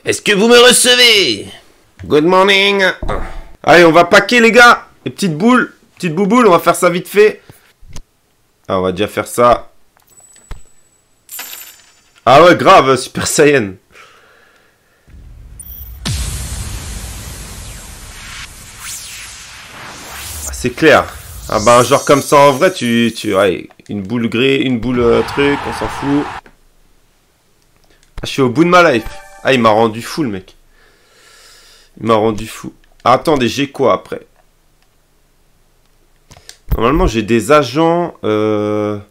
Est-ce que vous me recevez? Good morning. Allez, on va paquer, les gars. Les petites boules. Petites bouboules, on va faire ça vite fait. Ah, on va déjà faire ça. Ah ouais, grave, Super Saiyan. Ah, c'est clair. Ah bah, un genre comme ça, en vrai, ouais, une boule gré, une boule truc, on s'en fout. Ah, je suis au bout de ma life. Ah, il m'a rendu fou, le mec. Il m'a rendu fou. Ah, attendez, j'ai quoi après? Normalement, j'ai des agents. Non,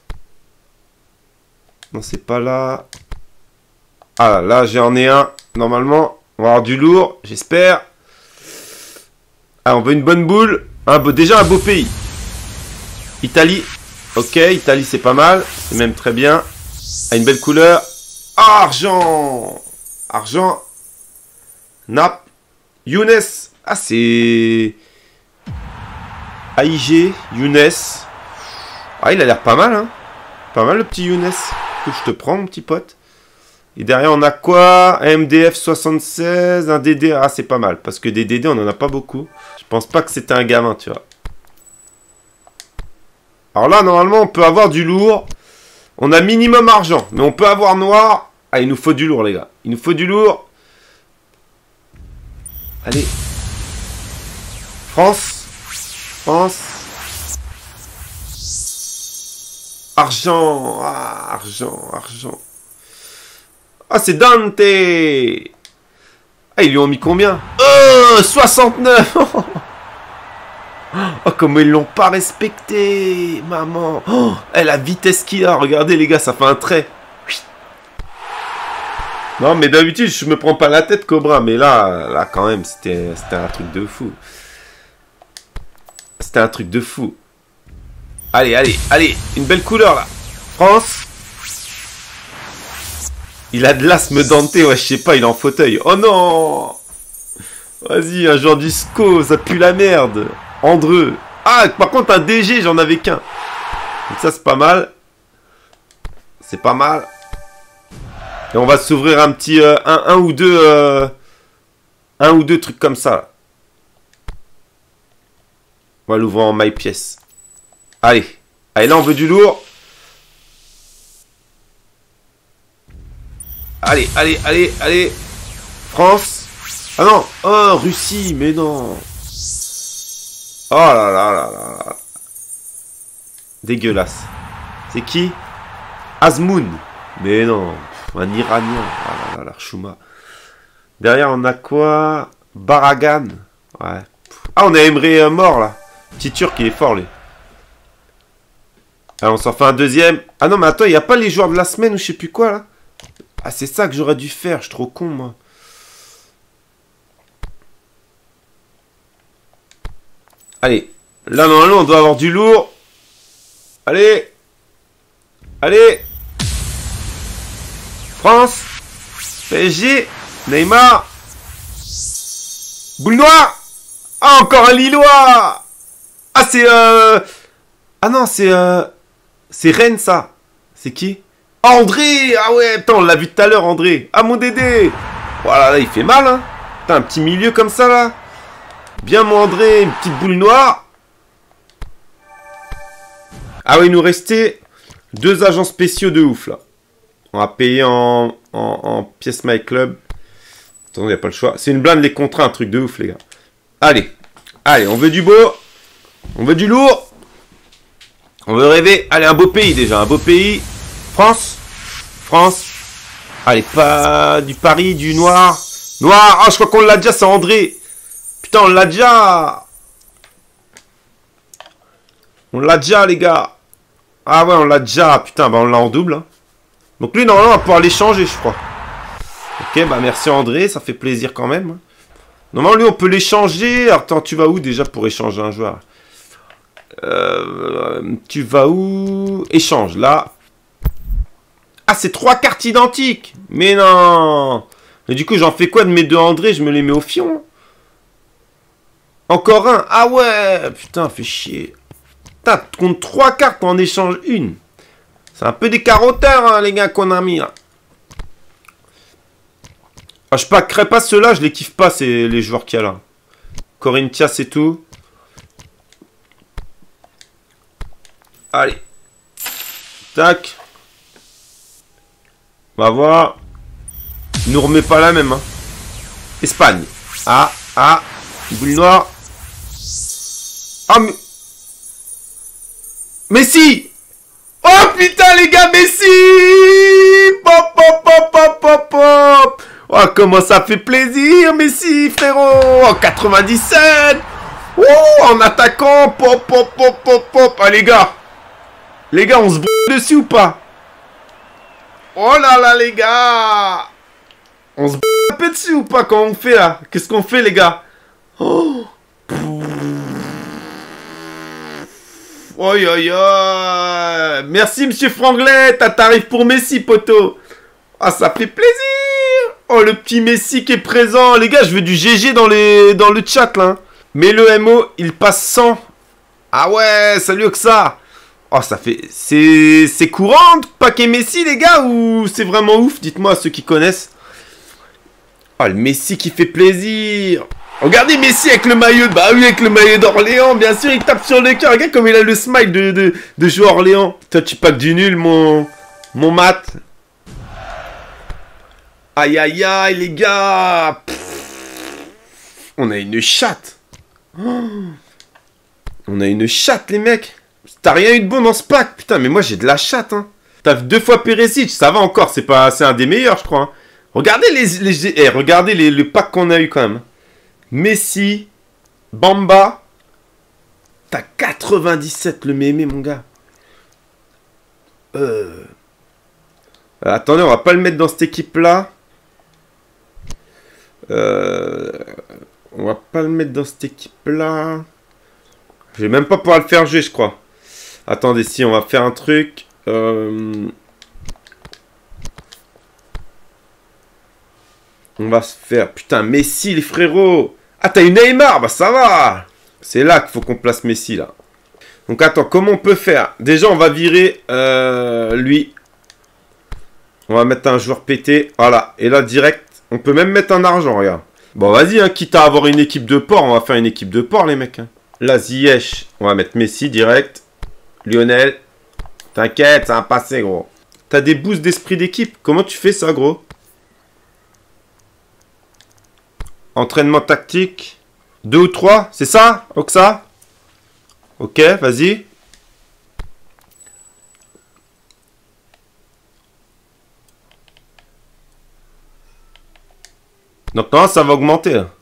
c'est pas là. Ah, là, j'en ai un. Normalement, on va avoir du lourd, j'espère. Ah, on veut une bonne boule. Déjà un beau pays. Italie. Ok, Italie, c'est pas mal. C'est même très bien. Ah, une belle couleur. Ah, argent. Argent. Nap. Younes. Ah, c'est... AIG. Younes. Ah, il a l'air pas mal, hein. Pas mal, le petit Younes. Que je te prends, mon petit pote. Et derrière, on a quoi? Un MDF 76, un DD. Ah, c'est pas mal. Parce que des DD, on en a pas beaucoup. Je pense pas que c'était un gamin, tu vois. Alors là, normalement, on peut avoir du lourd. On a minimum argent. Mais on peut avoir noir. Ah, il nous faut du lourd, les gars. Il nous faut du lourd. Allez. France. France. Argent. Ah, argent, argent. Ah, c'est Dante. Ah, ils lui ont mis combien? Oh, 69. Oh, comment ils l'ont pas respecté, maman. Oh, la vitesse qu'il a. Regardez, les gars, ça fait un trait. Non, mais d'habitude, je me prends pas la tête, Cobra. Mais là quand même, c'était un truc de fou. C'était un truc de fou. Allez, allez, allez. Une belle couleur, là. France. Il a de l'asthme Dante. Ouais, je sais pas, il est en fauteuil. Oh non. Vas-y, un genre disco, ça pue la merde. Andreux. Ah, par contre, un DG, j'en avais qu'un. Donc ça, c'est pas mal. C'est pas mal. Et on va s'ouvrir un petit... un ou deux trucs comme ça. Là. On va l'ouvrir en maille pièce. Allez. Allez, là, on veut du lourd. Allez, allez, allez, allez. France. Ah non. Oh, Russie, mais non. Oh là là là là là. Dégueulasse. C'est qui? Azmoun. Mais non. Un Iranien. Ah là là, l'Archouma. Derrière, on a quoi? Baragan. Ouais. Ah, on a Emre mort, là. Petit Turc, il est fort, lui. Alors, on s'en fait un deuxième. Ah non, mais attends, il n'y a pas les joueurs de la semaine ou je sais plus quoi, là? Ah, c'est ça que j'aurais dû faire. Je suis trop con, moi. Allez. Là, normalement, on doit avoir du lourd. Allez. Allez. France. PSG. Neymar. Boule noire. Ah, encore un Lillois. Ah, c'est... Ah non, c'est... C'est Rennes, ça. C'est qui? André. Ah ouais, putain, on l'a vu tout à l'heure, André. Ah, mon Dédé. Voilà, là, il fait mal, hein. Putain, un petit milieu comme ça, là. Bien, mon André. Une petite boule noire. Ah ouais, il nous restait 2 agents spéciaux de ouf, là. On va payer en pièce My Club. Attends, il n'y a pas le choix. C'est une blinde, les contrats, un truc de ouf, les gars. Allez. Allez, on veut du beau. On veut du lourd. On veut rêver. Allez, un beau pays, déjà. Un beau pays. France. France. Allez, pas du Paris, du noir. Noir. Ah, je crois qu'on l'a déjà, c'est André. Putain, on l'a déjà. On l'a déjà, les gars. Ah ouais, on l'a déjà. Putain, bah on l'a en double. Hein. Donc lui, normalement, on va pouvoir l'échanger, je crois. Ok, bah merci André, ça fait plaisir quand même. Normalement, lui, on peut l'échanger. Attends, tu vas où déjà pour échanger un joueur? Tu vas où? Échange, là. Ah, c'est 3 cartes identiques. Mais non. Mais du coup, j'en fais quoi de mes 2 André? Je me les mets au fion. Encore un. Ah ouais. Putain, fait chier. Putain, contre 3 cartes, on en échange une. C'est un peu des carotteurs, hein, les gars, qu'on a mis, là. Ah, je packerai pas ceux-là, je les kiffe pas, c'est les joueurs qu'il y a là. Corinthians et tout. Allez. Tac. On va voir. Il nous remet pas la même. Hein. Espagne. Ah, ah. Boule noire. Ah, mais... Messi. Oh putain les gars, Messi. Pop, pop, pop, pop, pop, pop. Oh, comment ça fait plaisir, Messi, frérot. Oh, 97. Oh, en attaquant. Pop, pop, pop, pop, pop. Ah, les gars. Les gars, on se brûle dessus ou pas? Oh là là, les gars. On se brûle un peu dessus ou pas quand on fait là? Qu'est-ce qu'on fait, les gars? Oh. Oi, oi, oi. Merci, monsieur Franglet. T'as tarif pour Messi, poteau. Ah, ça fait plaisir. Oh, le petit Messi qui est présent. Les gars, je veux du GG dans le chat, là. Mais le MO, il passe 100. Ah ouais, salut Oxa. Oh, ça fait... C'est courant de paquet Messi, les gars, ou c'est vraiment ouf? Dites-moi, ceux qui connaissent. Oh, le Messi qui fait plaisir. Regardez Messi avec le maillot... Bah oui, avec le maillot d'Orléans, bien sûr, il tape sur le cœur. Regarde comme il a le smile de jouer Orléans. Toi, tu packs du nul, mon mat. Aïe, aïe, aïe, les gars. On a une chatte. Oh. On a une chatte, les mecs. T'as rien eu de bon dans ce pack. Putain, mais moi, j'ai de la chatte, hein. T'as 2 fois Perisic. Ça va encore, c'est un des meilleurs, je crois. Hein. Regardez regardez le pack qu'on a eu, quand même. Messi. Bamba. T'as 97, le mémé, mon gars. Attendez, on va pas le mettre dans cette équipe-là. On va pas le mettre dans cette équipe-là. Je vais même pas pouvoir le faire jouer, je crois. Attendez, si, on va faire un truc. On va se faire... Putain, Messi, les frérots. Ah, t'as une Neymar. Bah, ça va. C'est là qu'il faut qu'on place Messi, là. Donc, attends, comment on peut faire? Déjà, on va virer lui. On va mettre un joueur pété. Voilà. Et là, direct, on peut même mettre un argent, regarde. Bon, vas-y, hein, quitte à avoir une équipe de port, on va faire une équipe de port, les mecs. Hein. Là, Ziyech, on va mettre Messi, direct. Lionel. T'inquiète, ça va passer, gros. T'as des boosts d'esprit d'équipe. Comment tu fais ça, gros? Entraînement tactique. 2 ou 3, c'est ça, Oxa? Ok, vas-y. Donc, non, ça va augmenter. Là.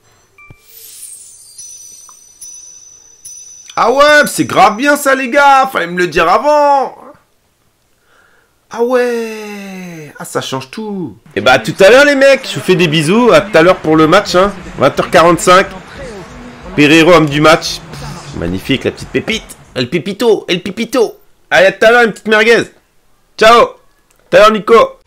Ah ouais, c'est grave bien ça, les gars. Fallait me le dire avant. Ah ouais. Ah, ça change tout. Et bah, à tout à l'heure, les mecs. Je vous fais des bisous. À tout à l'heure pour le match. Hein. 20h45. Pereiro, homme du match. Magnifique, la petite pépite. El pipito. El pipito. Allez, à tout à l'heure, une petite merguez. Ciao. À tout à l'heure, Nico.